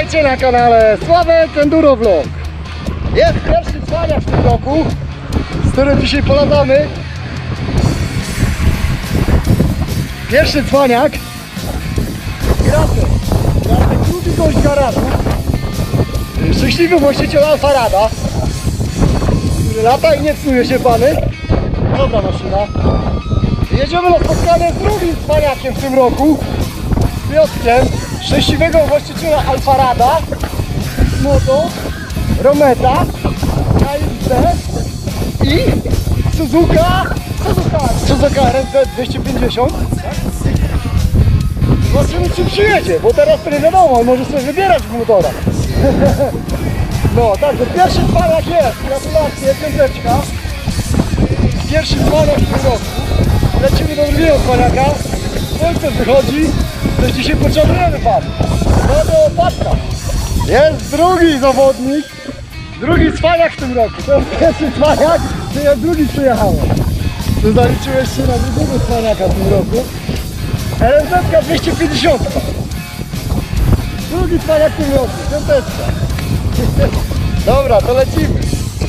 Witajcie na kanale Sławek Enduro Vlog. Jest pierwszy cwaniak w tym roku, z którym dzisiaj polatamy. Pierwszy cwaniak. Gracek, drugi gość garażu. Szczęśliwy właściciel Alfarada, który lata i nie psuje się pany. Dobra maszyna. Jedziemy na spotkanie z drugim cwaniakiem w tym roku, z Piotrkiem, szczęśliwego właściciela Alfarada, Moto, Rometa, KXD i Suzuka RNZ 250. Zobaczymy, czy przyjedzie, bo teraz to nie wiadomo, może sobie wybierać w motorach. No, także pierwszy cwaniak jest, gratulacje, piąteczka. Pierwszy cwaniak w tym roku. Lecimy do drugiego cwaniaka. Słońce wychodzi, coś dzisiaj potrzebujemy pan. No to patka. Jest drugi zawodnik, drugi cwaniak w tym roku. To jest pierwszy cwaniak, to ja drugi przyjechałem. Tu zaliczyłeś się na drugiego cwaniaka w tym roku. RNZ 250. Drugi cwaniak w tym roku, piąteczka. Dobra, to lecimy.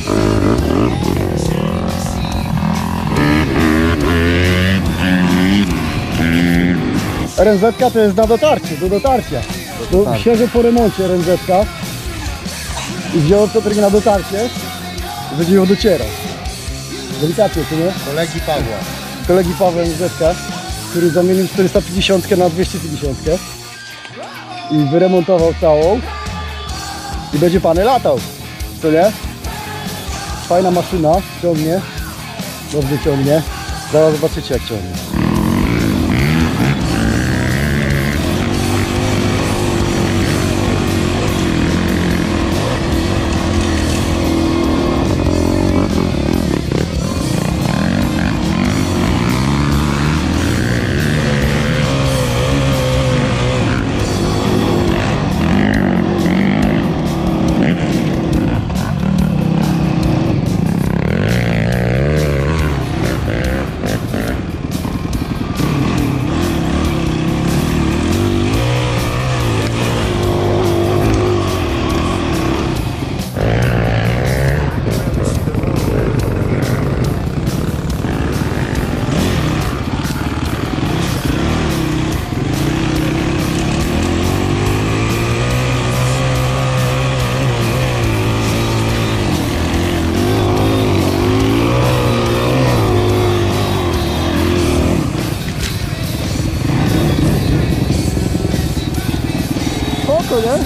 RNZ to jest na dotarcie, do dotarcia. Świeżo po remoncie RNZ i wziął Piotrek na dotarcie, będzie ją docierał. Delikatnie, czy nie? Kolegi Pawła RNZ, który zamienił 450 na 250 i wyremontował całą i będzie pan latał, co nie? Fajna maszyna, ciągnie, dobrze ciągnie, zaraz zobaczycie jak ciągnie. Spoko, nie?